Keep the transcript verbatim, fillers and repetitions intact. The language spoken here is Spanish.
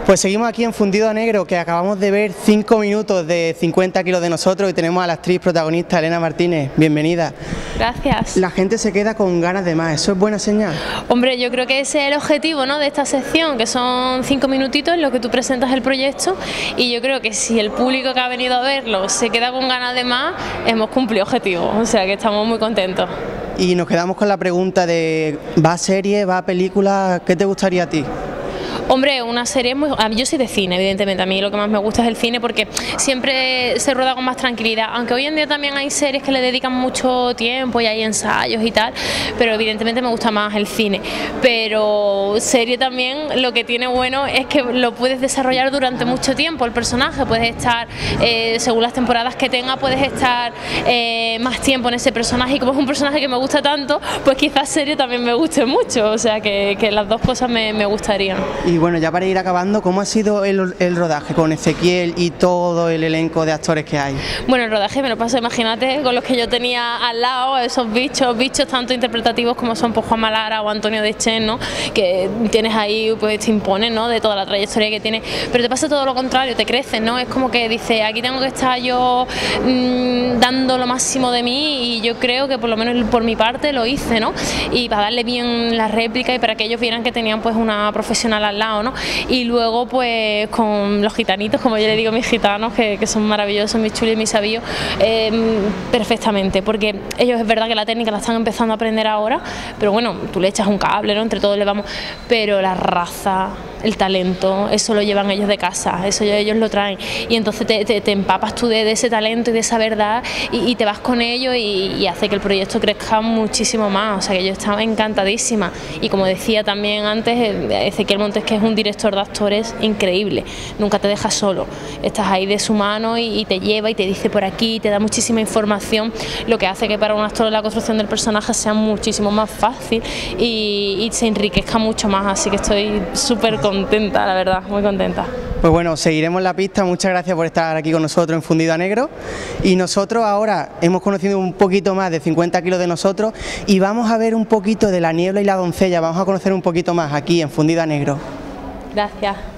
Pues seguimos aquí en Fundido a Negro, que acabamos de ver cinco minutos de cincuenta kilos de nosotros y tenemos a la actriz protagonista Elena Martínez. Bienvenida. Gracias. La gente se queda con ganas de más, ¿eso es buena señal? Hombre, yo creo que ese es el objetivo, ¿no?, de esta sección, que son cinco minutitos en los que tú presentas el proyecto, y yo creo que si el público que ha venido a verlo se queda con ganas de más, hemos cumplido objetivo, o sea que estamos muy contentos. Y nos quedamos con la pregunta de ¿va a serie, va a película? ¿Qué te gustaría a ti? Hombre, una serie muy... Yo soy de cine, evidentemente, a mí lo que más me gusta es el cine porque siempre se rueda con más tranquilidad, aunque hoy en día también hay series que le dedican mucho tiempo y hay ensayos y tal, pero evidentemente me gusta más el cine. Pero serie también lo que tiene bueno es que lo puedes desarrollar durante mucho tiempo, el personaje, puedes estar, eh, según las temporadas que tenga, puedes estar eh, más tiempo en ese personaje, y como es un personaje que me gusta tanto, pues quizás serie también me guste mucho, o sea que, que las dos cosas me, me gustarían. Y bueno, ya para ir acabando, ¿cómo ha sido el, el rodaje con Ezequiel y todo el elenco de actores que hay? Bueno, el rodaje me lo paso, imagínate, con los que yo tenía al lado, esos bichos, bichos tanto interpretativos como son pues, Juan Malara o Antonio Dechen, ¿no?, que tienes ahí, pues te imponen, ¿no?, de toda la trayectoria que tiene, pero te pasa todo lo contrario, te creces, ¿no? Es como que dices, aquí tengo que estar yo mmm, dando lo máximo de mí, y yo creo que por lo menos por mi parte lo hice, ¿no?, y para darle bien la réplica y para que ellos vieran que tenían pues una profesional al lado, ¿no? Y luego pues con los gitanitos, como yo le digo a mis gitanos, que, que son maravillosos, mis chulis y mis sabios, eh, perfectamente, porque ellos es verdad que la técnica la están empezando a aprender ahora, pero bueno, tú le echas un cable, ¿no?, entre todos le vamos, pero la raza, el talento, eso lo llevan ellos de casa, eso ellos lo traen, y entonces te, te, te empapas tú de, de ese talento y de esa verdad, y, y te vas con ellos y, y hace que el proyecto crezca muchísimo más, o sea que yo estaba encantadísima, y como decía también antes, Ezequiel Montes, que es un director de actores increíble, nunca te deja solo, estás ahí de su mano y, y te lleva y te dice por aquí, te da muchísima información, lo que hace que para un actor la construcción del personaje sea muchísimo más fácil y, y se enriquezca mucho más, así que estoy súper contenta, la verdad, muy contenta. Pues bueno, seguiremos la pista, muchas gracias por estar aquí con nosotros en Fundido a Negro, y nosotros ahora hemos conocido un poquito más de cincuenta kilos de nosotros y vamos a ver un poquito de La niebla y la doncella, vamos a conocer un poquito más aquí en Fundido a Negro. Gracias.